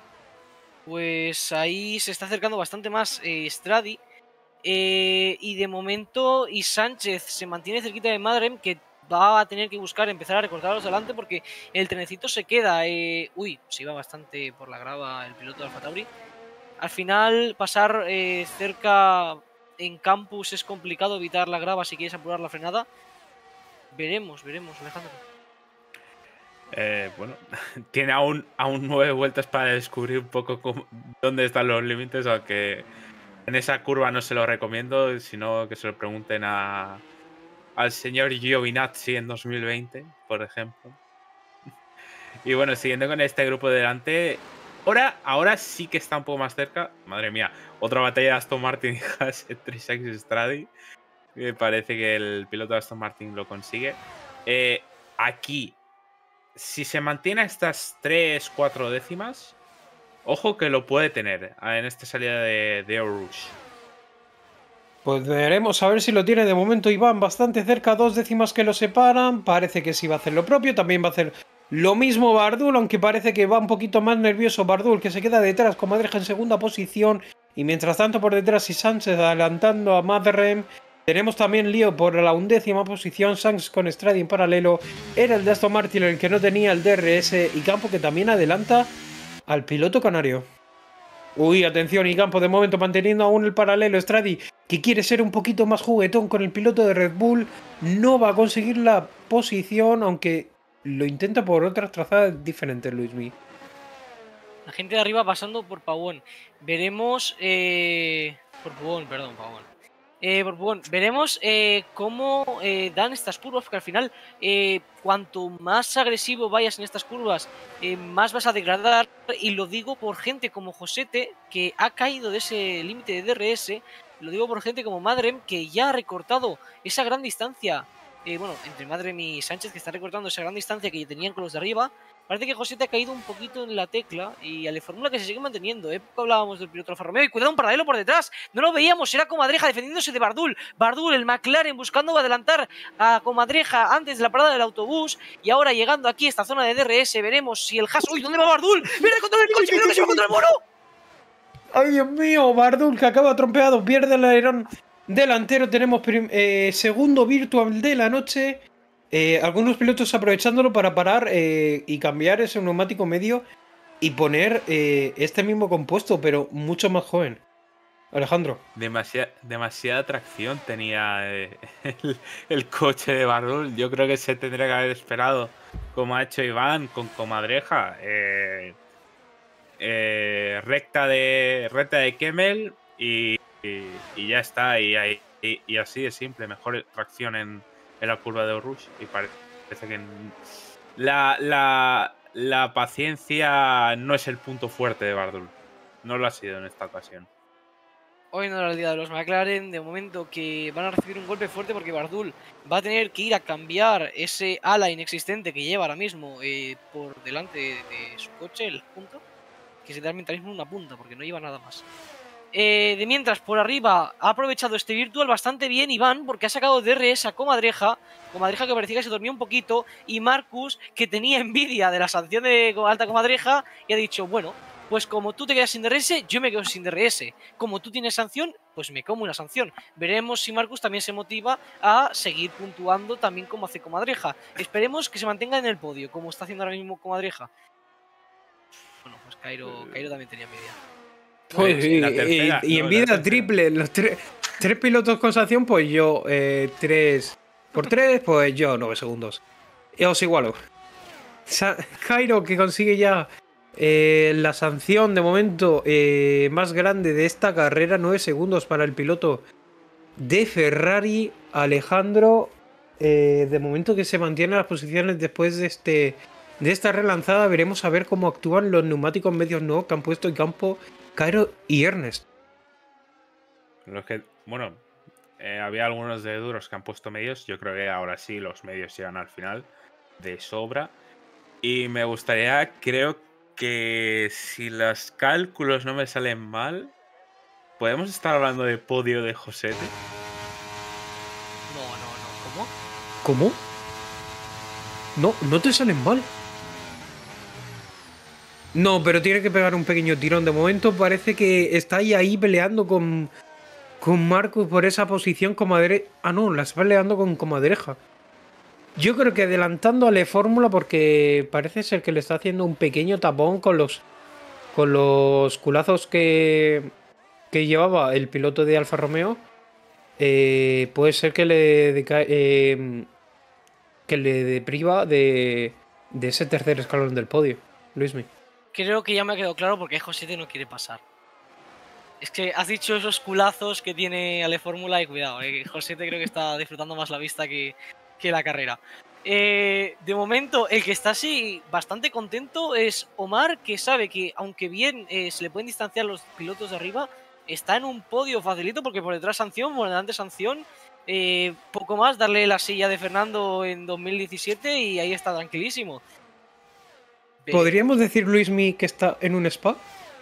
Pues ahí se está acercando bastante más eh, Stradi. Eh, y de momento y Sánchez se mantiene cerquita de Madrem, que va a tener que buscar empezar a recortarlos delante porque el trenecito se queda. Eh, uy, se iba bastante por la grava el piloto de Alfa Tauri. Al final pasar eh, cerca en campus es complicado, evitar la grava si quieres apurar la frenada. Veremos, veremos, Alejandro. Eh, bueno, tiene aún, aún nueve vueltas para descubrir un poco cómo, dónde están los límites, aunque en esa curva no se lo recomiendo, sino que se lo pregunten a, al señor Giovinazzi en dos mil veinte, por ejemplo. Y bueno, siguiendo con este grupo de delante, ahora, ahora sí que está un poco más cerca. Madre mía, otra batalla de Aston Martin y Haas entre Sainz y Stradi. Me parece que el piloto de Aston Martin lo consigue. Eh, aquí, si se mantiene estas tres cuatro décimas, ojo que lo puede tener en esta salida de, de Eau Rouge. Pues veremos a ver si lo tiene. De momento Iván bastante cerca, dos décimas que lo separan. Parece que sí va a hacer lo propio. También va a hacer lo mismo Bardul, aunque parece que va un poquito más nervioso Bardul, que se queda detrás con Madreja en segunda posición. Y mientras tanto por detrás y Sánchez adelantando a Madrem. Tenemos también lío por la undécima posición. Sánchez con Stradi en paralelo. Era el de Aston Martin el que no tenía el D R S. Y Campo que también adelanta al piloto canario. Uy, atención, y Campo de momento manteniendo aún el paralelo. Stradi, que quiere ser un poquito más juguetón con el piloto de Red Bull, no va a conseguir la posición, aunque lo intenta por otras trazadas diferentes, Luismi. La gente de arriba pasando por Pavón. Veremos... Eh... Por Pavón, perdón, Pavón. Eh, por Pavón. Veremos eh, cómo eh, dan estas curvas, porque al final, eh, cuanto más agresivo vayas en estas curvas, eh, más vas a degradar. Y lo digo por gente como Josete, que ha caído de ese límite de D R S. Lo digo por gente como Madrem, que ya ha recortado esa gran distancia. Eh, bueno, entre Madrem y Sánchez, que están recortando esa gran distancia que tenían con los de arriba. Parece que José te ha caído un poquito en la tecla y a la fórmula que se sigue manteniendo. ¿eh? Poco hablábamos del piloto Alfa Romeo y cuidado, un paralelo por detrás. No lo veíamos, era Comadreja defendiéndose de Bardul. Bardul, el McLaren, buscando adelantar a Comadreja antes de la parada del autobús. Y ahora llegando aquí a esta zona de D R S, veremos si el Haas... ¡Uy, ¿dónde va Bardul? ¡Mira el control del coche! ¡Mira que se va contra el muro! ¡Ay, Dios mío! Bardul que acaba trompeado, pierde el alerón delantero. Tenemos eh, segundo virtual de la noche. Eh, algunos pilotos aprovechándolo para parar eh, y cambiar ese neumático medio y poner eh, este mismo compuesto, pero mucho más joven. Alejandro. Demasiada, demasiada tracción tenía eh, el, el coche de Bardul. Yo creo que se tendría que haber esperado, como ha hecho Iván con Comadreja. Eh, eh, recta de recta de Kemmel y, y, y ya está. Y, y, y así de simple. Mejor tracción en, en la curva de Eau Rouge. Y parece que la, la, la paciencia no es el punto fuerte de Bardul. No lo ha sido en esta ocasión. Hoy no era el día de los McLaren, de momento que van a recibir un golpe fuerte porque Bardul va a tener que ir a cambiar ese ala inexistente que lleva ahora mismo eh, por delante de, de su coche, el punto, que es literalmente ahora mismo una punta porque no lleva nada más. Eh, de mientras, por arriba ha aprovechado este Virtual bastante bien Iván porque ha sacado D R S a Comadreja, Comadreja que parecía que se dormía un poquito, y Marcus, que tenía envidia de la sanción de Alta Comadreja, y ha dicho, bueno, pues como tú te quedas sin D R S, yo me quedo sin D R S. Como tú tienes sanción, pues me como una sanción. Veremos si Marcus también se motiva a seguir puntuando también como hace Comadreja. Esperemos que se mantenga en el podio, como está haciendo ahora mismo Comadreja. Bueno, pues Cairo, Cairo también tenía envidia. Pues, y, la tercera, y, y no, en vida la tercera. triple, los tres, tres pilotos con sanción, pues yo, eh, tres por tres, pues yo nueve segundos. Y os igualo. Sa Cairo, que consigue ya eh, la sanción de momento eh, más grande de esta carrera, nueve segundos para el piloto de Ferrari, Alejandro. Eh, de momento que se mantiene las posiciones después de este de esta relanzada, veremos a ver cómo actúan los neumáticos medios nuevos que han puesto en campo Cairo y Ernest. Los que, bueno, eh, había algunos de duros que han puesto medios. Yo creo que ahora sí los medios llegan al final de sobra. Y me gustaría, creo que si los cálculos no me salen mal, podemos estar hablando de podio de Josete. No, no, no, ¿cómo? ¿Cómo? No, no te salen mal. No, pero tiene que pegar un pequeño tirón. De momento parece que está ahí, ahí peleando con, con Marcus por esa posición comadre. Ah, no, la está peleando con Comadreja. Yo creo que adelantándole fórmula porque parece ser que le está haciendo un pequeño tapón con los con los culazos que, que llevaba el piloto de Alfa Romeo. Eh, puede ser que le deca eh, que le depriva de, de ese tercer escalón del podio, Luismi. Creo que ya me ha quedado claro porque Josete no quiere pasar. Es que has dicho esos culazos que tiene Ale Fórmula y cuidado, eh, Josete creo que está disfrutando más la vista que, que la carrera. Eh, de momento, el que está así bastante contento es Omar, que sabe que aunque bien eh, se le pueden distanciar los pilotos de arriba, está en un podio facilito porque por detrás sanción, por delante sanción, eh, poco más, darle la silla de Fernando en dos mil diecisiete y ahí está tranquilísimo. ¿Podríamos decir, Luismi, que está en un spa?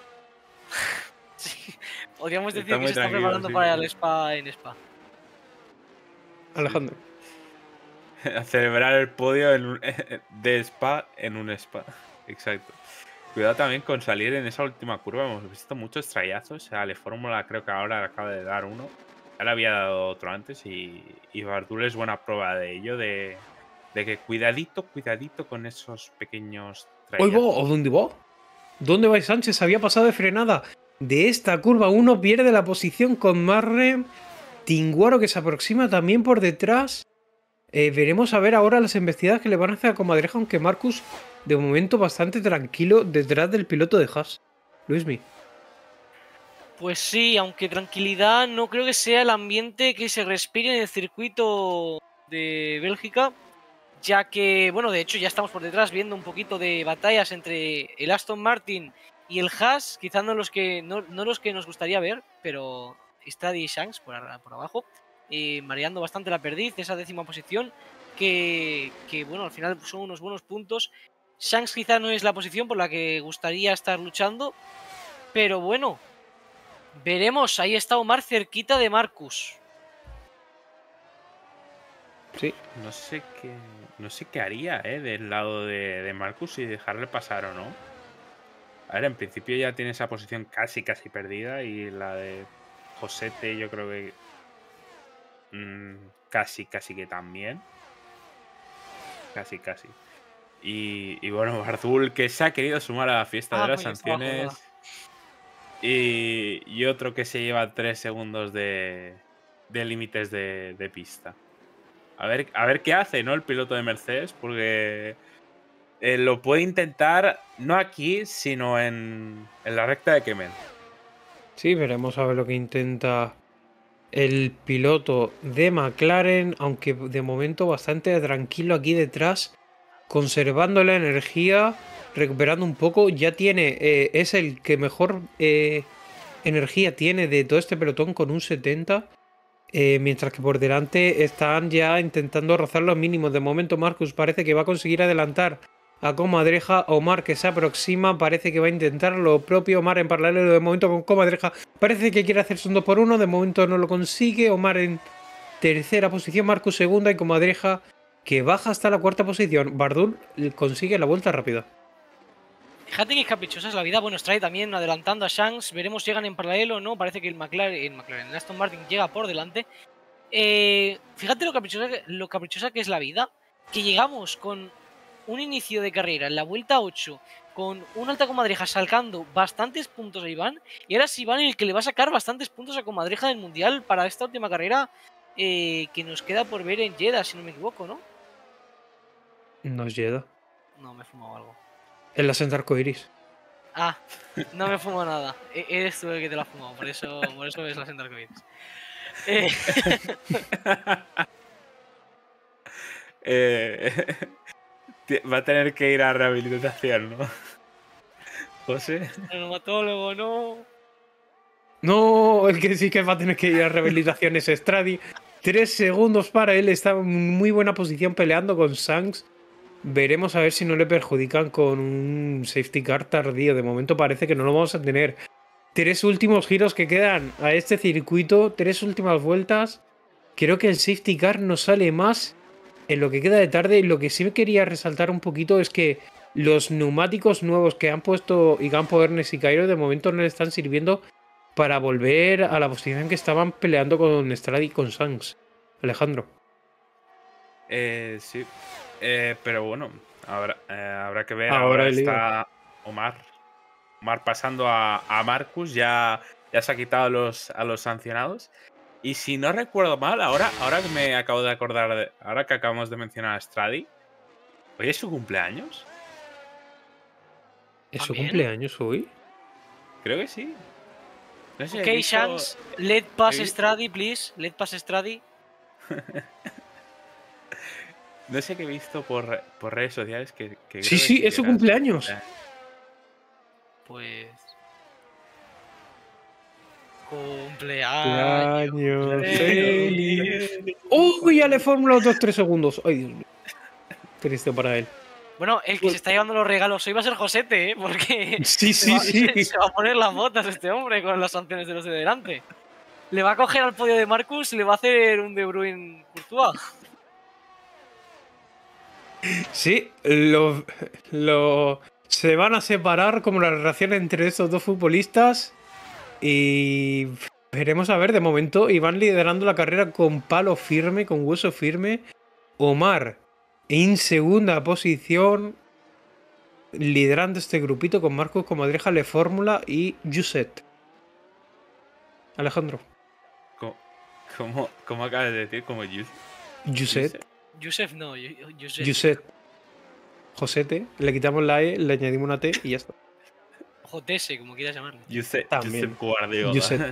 Sí, podríamos decir Está que se está preparando sí, para sí. el spa en spa. Alejandro. A celebrar el podio en un, de spa en un spa. Exacto. Cuidado también con salir en esa última curva. Hemos visto muchos trayazos. Ale Fórmula creo que ahora acaba de dar uno. Ya le había dado otro antes y, y Bardul es buena prueba de ello. De, de que cuidadito, cuidadito con esos pequeños ¿Hoy trayazos. va? ¿O dónde va? ¿Dónde va Sánchez? Había pasado de frenada. De esta curva uno pierde la posición con Marre. Tinguaro que se aproxima también por detrás. Eh, veremos a ver ahora las embestidas que le van a hacer a Comadreja, aunque Marcus de momento bastante tranquilo detrás del piloto de Haas. Luismi. Pues sí, aunque tranquilidad no creo que sea el ambiente que se respire en el circuito de Bélgica, ya que, bueno, de hecho ya estamos por detrás viendo un poquito de batallas entre el Aston Martin y el Haas, quizás no los que, no, no los que nos gustaría ver, pero Stadi y Shanks por, por abajo, eh, mareando bastante la perdiz, esa décima posición, que, que, bueno, al final son unos buenos puntos. Shanks quizás no es la posición por la que gustaría estar luchando, pero bueno, veremos. Ahí está Omar cerquita de Marcus. Sí. No sé qué, no sé qué haría eh, del lado de, de Marcus, si dejarle pasar o no. A ver, en principio ya tiene esa posición casi, casi perdida. Y la de Josete yo creo que mmm, casi, casi que también. Casi, casi. Y, y bueno, Bardul que se ha querido sumar a la fiesta Ah, de las coño, estaba sanciones. jugada. Y, y otro que se lleva tres segundos de, de límites de, de pista. A ver, a ver qué hace, ¿no? El piloto de Mercedes, porque eh, lo puede intentar no aquí, sino en, en la recta de Kemmel. Sí, veremos a ver lo que intenta el piloto de McLaren, aunque de momento bastante tranquilo aquí detrás, conservando la energía, recuperando un poco. Ya tiene, eh, es el que mejor eh, energía tiene de todo este pelotón con un setenta, eh, mientras que por delante están ya intentando rozar los mínimos. De momento Marcus parece que va a conseguir adelantar a Comadreja. Omar, que se aproxima, parece que va a intentar lo propio. Omar en paralelo de momento con Comadreja, parece que quiere hacerse un dos por uno, de momento no lo consigue. Omar en tercera posición, Marcus segunda y Comadreja que baja hasta la cuarta posición. Bardul consigue la vuelta rápida. Fíjate que caprichosa es la vida. Bueno, Stray también adelantando a Shanks. Veremos si llegan en paralelo o no. Parece que el McLaren, el McLaren, el Aston Martin llega por delante. Eh, fíjate lo caprichosa, lo caprichosa que es la vida. Que llegamos con un inicio de carrera en la vuelta ocho, con un Alta Comadreja sacando bastantes puntos a Iván. Y ahora es Iván el que le va a sacar bastantes puntos a Comadreja del Mundial para esta última carrera eh, que nos queda por ver en Jeddah, si no me equivoco, ¿no? Nos llega. No, me he fumado algo. En la senda arcoiris. Ah, no me fumo nada. E- Eres tú el que te lo has fumado, por eso, por eso ves la senda arcoíris. Eh, Eh, ti- va a tener que ir a rehabilitación, ¿no? José. Reumatólogo, no. No, el que sí que va a tener que ir a rehabilitación es Stradi. Tres segundos para él, está en muy buena posición peleando con Shanks. Veremos a ver si no le perjudican con un safety car tardío. De momento parece que no lo vamos a tener. Tres últimos giros que quedan a este circuito, tres últimas vueltas. Creo que el safety car no sale más en lo que queda de tarde. Y lo que sí me quería resaltar un poquito es que los neumáticos nuevos que han puesto Igampo, Ernest y Cairo de momento no le están sirviendo para volver a la posición que estaban peleando con Stradi y con Shanks. Alejandro. Eh, sí. Eh, pero bueno, habrá, eh, habrá que ver. Ahora Ahora el está Omar. Omar pasando a, a Marcus. Ya, ya se ha quitado a los, a los sancionados. Y si no recuerdo mal, ahora, ahora que me acabo de acordar, de, ahora que acabamos de mencionar a Stradi, ¿hoy es su cumpleaños? ¿Es su ¿También? cumpleaños hoy? Creo que sí. No sé, Ok, he visto- Shanks, let pass he vi- Stradi, please. Let pass Stradi. No sé qué he visto por, por redes sociales que, que Sí, creo que sí, que es su era cumpleaños. Pues. Cumpleaños. Cumpleaños feliz. feliz. ¡Uy! Ya le Fórmula dos tres segundos. Ay, Dios mío. Triste para él. Bueno, el que se está llevando los regalos hoy va a ser Josete, ¿eh? Porque Sí, se, sí, va, sí. se- se va a poner las botas este hombre con las sanciones de los de delante. Le va a coger al podio de Marcus y le va a hacer un De Bruyne Courtois. Sí, lo, lo- se van a separar como la relación entre estos dos futbolistas. Y veremos a ver. De momento, Iván liderando la carrera con palo firme, con hueso firme. Omar en segunda posición, liderando este grupito con Marcos Comadreja, Le Fórmula y Yuset. Alejandro. ¿Cómo, cómo, cómo acabas de decir? Como Yus- Yuset. Yusef no, Yu- Yusef. Yuset. Josete. Le quitamos la E, le añadimos una T y ya está. Jotese, como quieras llamarlo. Josep, También. Josep Guardiola. Yuset.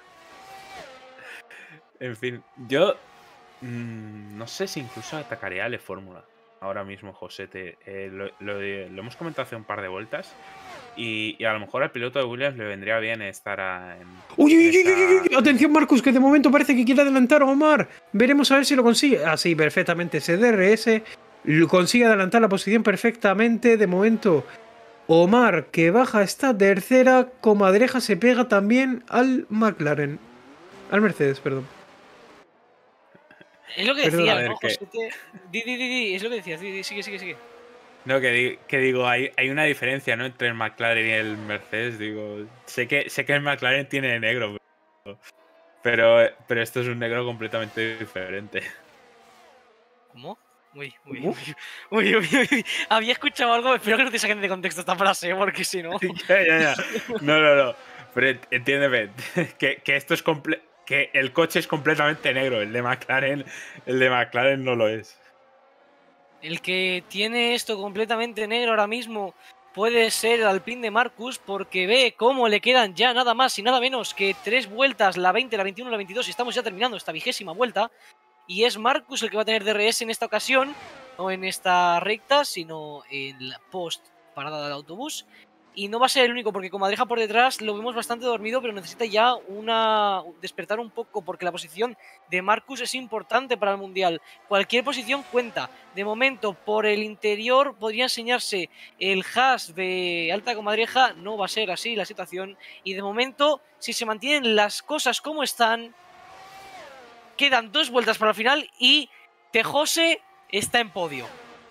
En fin, yo mm, no sé si incluso atacaría a Le Fórmula ahora mismo, Josete. Eh, lo, lo- lo hemos comentado hace un par de vueltas y, y a lo mejor al piloto de Williams le vendría bien estar a- en. Uy, en uy, uy, esta- uy, uy, uy, atención Marcus, que de momento parece que quiere adelantar a Omar. Veremos a ver si lo consigue. Ah, sí, perfectamente. Ese D R S lo consigue adelantar la posición perfectamente. De momento, Omar, que baja esta tercera. Comadreja se pega también al McLaren. Al Mercedes, perdón. Es lo que Perdón, decía, a ver, ¿no, que- Josete? Di, di, di, di, es lo que decías. Di, di, sigue, sigue, sigue. No, que, di- que digo, hay, hay una diferencia, ¿no? Entre el McLaren y el Mercedes. Digo, sé que, sé que el McLaren tiene negro, pero, pero, pero esto es un negro completamente diferente. ¿Cómo? Uy, uy, ¿Cómo? uy, uy, uy, uy. Había escuchado algo, espero que no te saquen de contexto esta frase, porque si no. Ya, ya, ya. No, no, no. Pero ent- entiéndeme, que, que esto es comple que el coche es completamente negro. El de McLaren, el de McLaren no lo es. El que tiene esto completamente negro ahora mismo puede ser el Alpine de Marcus, porque ve cómo le quedan ya nada más y nada menos que tres vueltas, la veinte, la veintiuno, la veintidós, y estamos ya terminando esta vigésima vuelta. Y es Marcus el que va a tener D R S en esta ocasión, no en esta recta, sino en la post parada del autobús. Y no va a ser el único, porque Comadreja por detrás lo vemos bastante dormido, pero necesita ya una despertar un poco, porque la posición de Marcus es importante para el Mundial. Cualquier posición cuenta. De momento, por el interior podría enseñarse el hash de Alta Comadreja. No va a ser así la situación. Y de momento, si se mantienen las cosas como están, quedan dos vueltas para el final y Tejose está en podio.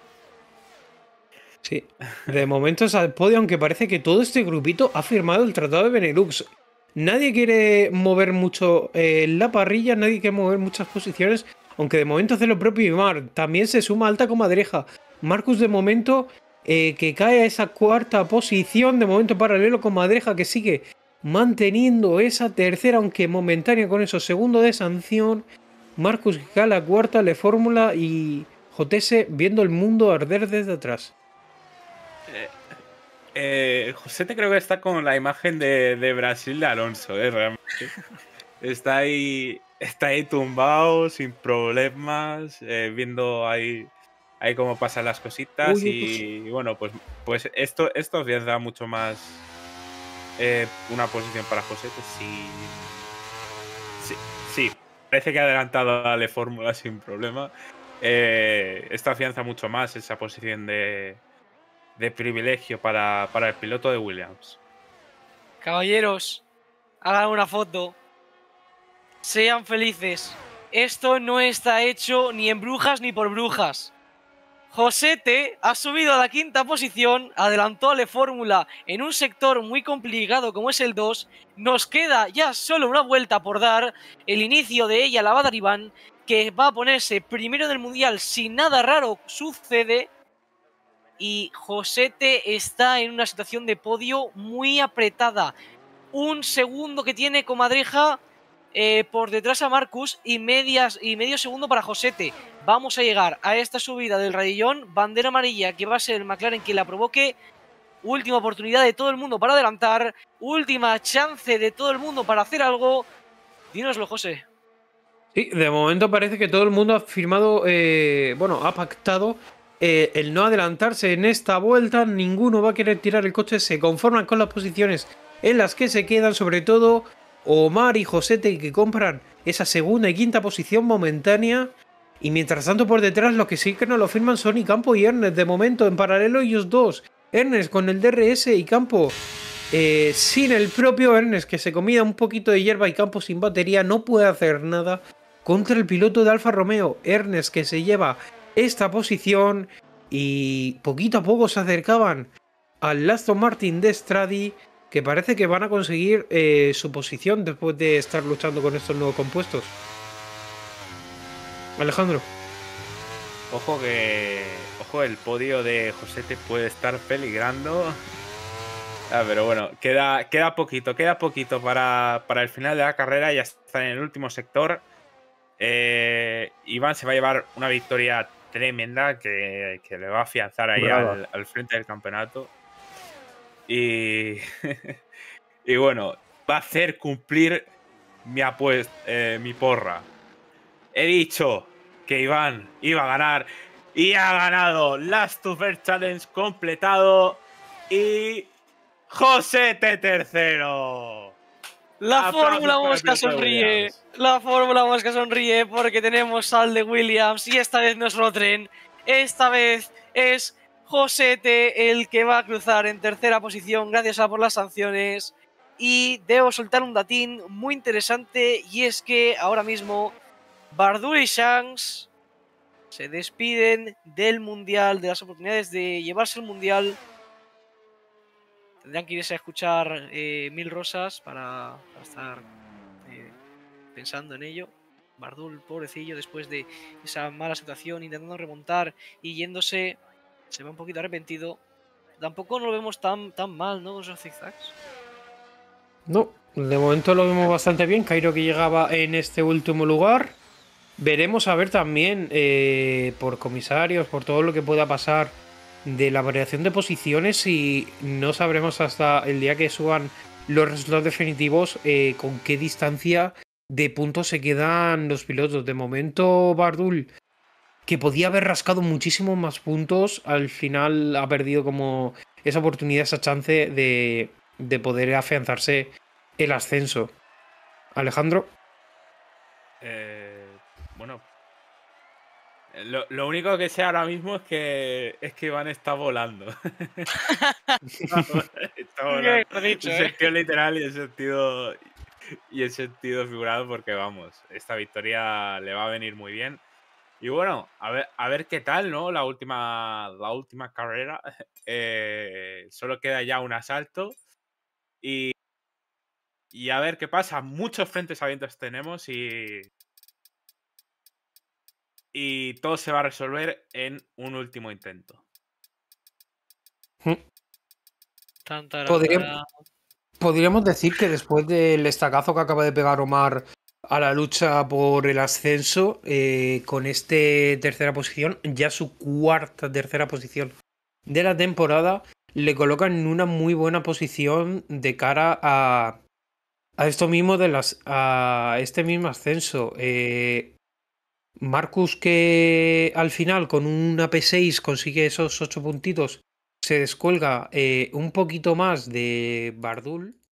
Sí, de momento es al podio, aunque parece que todo este grupito ha firmado el Tratado de Benelux. Nadie quiere mover mucho eh, la parrilla, nadie quiere mover muchas posiciones, aunque de momento hace lo propio Imar. También se suma Alta Comadreja. Marcus de momento eh, que cae a esa cuarta posición, de momento paralelo con Madreja, que sigue manteniendo esa tercera, aunque momentánea con eso, segundo de sanción. Marcus que cae a la cuarta, le fórmula y J S viendo el mundo arder desde atrás. Eh, eh, José te creo que está con la imagen de, de Brasil de Alonso, eh, realmente. Está ahí, está ahí tumbado, sin problemas, eh, viendo ahí, ahí cómo pasan las cositas. Uy, y, pues... y bueno, pues, pues esto, esto os da mucho más eh, una posición para José, que sí, sí, sí, parece que ha adelantado a la fórmula sin problema. Eh, esto afianza mucho más esa posición de... de privilegio para, para el piloto de Williams. Caballeros, hagan una foto. Sean felices. Esto no está hecho ni en brujas ni por brujas. Josete ha subido a la quinta posición, adelantó a Le Fórmula en un sector muy complicado como es el dos. Nos queda ya solo una vuelta por dar. El inicio de ella la va a dar Iván, que va a ponerse primero en el Mundial si nada raro sucede. Y Josete está en una situación de podio muy apretada. Un segundo que tiene Comadreja eh, por detrás a Marcus y, medias, y medio segundo para Josete. Vamos a llegar a esta subida del Radillón. Bandera amarilla que va a ser el McLaren quien la provoque. Última oportunidad de todo el mundo para adelantar. Última chance de todo el mundo para hacer algo. Dínoslo, José. Sí, de momento parece que todo el mundo ha firmado, eh, bueno, ha pactado eh, el no adelantarse en esta vuelta. Ninguno va a querer tirar el coche, se conforman con las posiciones en las que se quedan, sobre todo Omar y Josete, que compran esa segunda y quinta posición momentánea. Y mientras tanto por detrás lo que sí que no lo firman son y Campo y Ernest. De momento en paralelo ellos dos. Ernest con el D R S y Campo eh, sin el propio Ernest, que se comía un poquito de hierba, y Campo sin batería. No puede hacer nada contra el piloto de Alfa Romeo. Ernest que se lleva esta posición y poquito a poco se acercaban al Aston Martin de Stradi, que parece que van a conseguir eh, su posición después de estar luchando con estos nuevos compuestos. Alejandro. Ojo que... Ojo, el podio de Josete puede estar peligrando. Ah, pero bueno, queda, queda poquito, queda poquito para, para el final de la carrera. Ya están en el último sector. Eh, Iván se va a llevar una victoria tremenda que, que le va a afianzar ahí al, al frente del campeonato. Y, y bueno, va a hacer cumplir mi apuesta, eh, mi porra. He dicho que Iván iba a ganar y ha ganado. Last to First Challenge completado y Josete tercero. La Fórmula Mosca sonríe. La Fórmula Mosca sonríe porque tenemos al de Williams y esta vez no es Rotren. Esta vez es Josete el que va a cruzar en tercera posición gracias a por las sanciones. Y debo soltar un datín muy interesante, y es que ahora mismo Bardul y Shanks se despiden del Mundial, de las oportunidades de llevarse el Mundial. Tendrán que irse a escuchar eh, Mil Rosas para, para estar eh, pensando en ello. Bardul, pobrecillo, después de esa mala situación, intentando remontar y yéndose, se ve un poquito arrepentido. Tampoco no lo vemos tan, tan mal, ¿no? Con esos zigzags. No, de momento lo vemos bastante bien. Cairo que llegaba en este último lugar. Veremos a ver también eh, por comisarios, por todo lo que pueda pasar de la variación de posiciones, y no sabremos hasta el día que suban los resultados definitivos eh, con qué distancia de puntos se quedan los pilotos. De momento Bardul que podía haber rascado muchísimos más puntos, al final ha perdido como esa oportunidad, esa chance de, de poder afianzarse el ascenso. Alejandro. Eh, bueno, lo, lo único que sé ahora mismo es que es que Iván está volando. Está volando. Lo he dicho, En ¿eh? sentido literal y en sentido y en sentido figurado, porque vamos, esta victoria le va a venir muy bien. Y bueno, a ver, a ver qué tal, ¿no? La última, la última carrera. Eh, solo queda ya un asalto. Y, y a ver qué pasa. Muchos frentes abiertos tenemos y. Y todo se va a resolver en un último intento. Tan, tarara. Podríamos, podríamos decir que después del estacazo que acaba de pegar Omar a la lucha por el ascenso, eh, con este tercera posición, ya su cuarta tercera posición de la temporada, le coloca en una muy buena posición de cara a, a esto mismo de las a este mismo ascenso. Eh, Marcus, que al final con una P seis consigue esos ocho puntitos, se descuelga eh, un poquito más de Bardul.